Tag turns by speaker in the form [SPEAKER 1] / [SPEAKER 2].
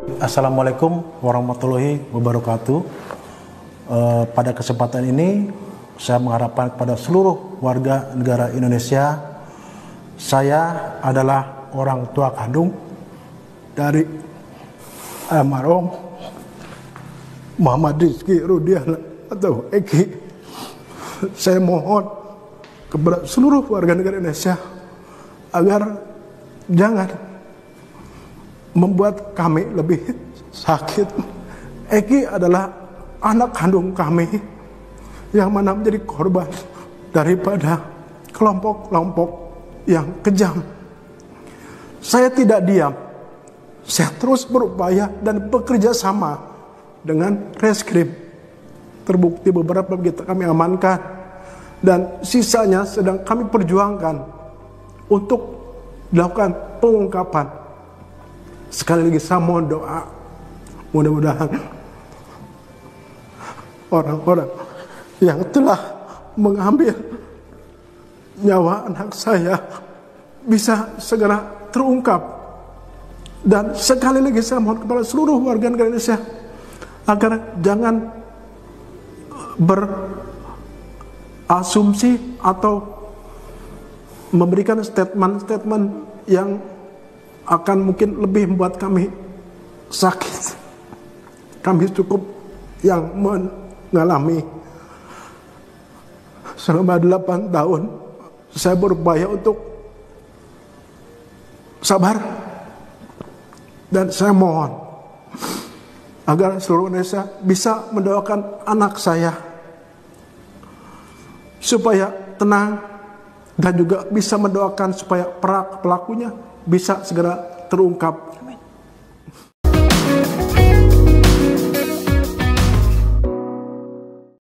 [SPEAKER 1] Assalamualaikum warahmatullahi wabarakatuh. Pada kesempatan ini saya mengharapkan kepada seluruh warga negara Indonesia, saya adalah orang tua kandung dari almarhum Muhammad Rizky Rudiana atau Eki. Saya mohon kepada seluruh warga negara Indonesia agar jangan membuat kami lebih sakit. Eki adalah anak kandung kami yang mana menjadi korban daripada kelompok-kelompok yang kejam. Saya tidak diam. Saya terus berupaya dan bekerja sama dengan reskrim. Terbukti beberapa kita kami amankan dan sisanya sedang kami perjuangkan untuk dilakukan pengungkapan. Sekali lagi saya mohon doa, mudah-mudahan orang-orang yang telah mengambil nyawa anak saya bisa segera terungkap. Dan sekali lagi saya mohon kepada seluruh warga negara Indonesia agar jangan berasumsi atau memberikan statement-statement yang akan mungkin lebih membuat kami sakit. Kami cukup yang mengalami selama 8 tahun saya berupaya untuk sabar, dan saya mohon agar seluruh Indonesia bisa mendoakan anak saya supaya tenang, dan juga bisa mendoakan supaya pelakunya bisa segera terungkap.